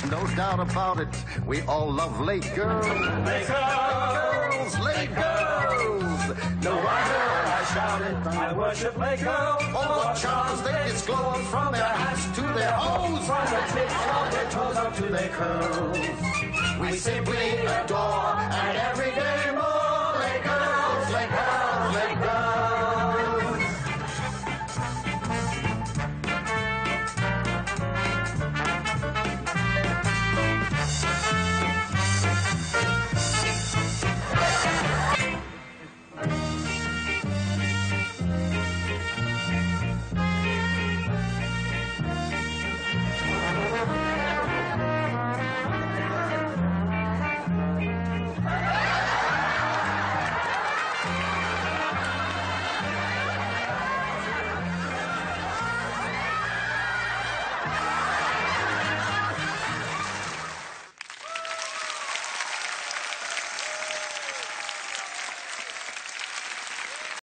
no doubt about it. We all love late girls. Late girls, late girls. No wonder I shouted, I worship late girls. For the charms they disclose from their hats to their hose, from the tips of their toes up to their curls. We simply adore, and every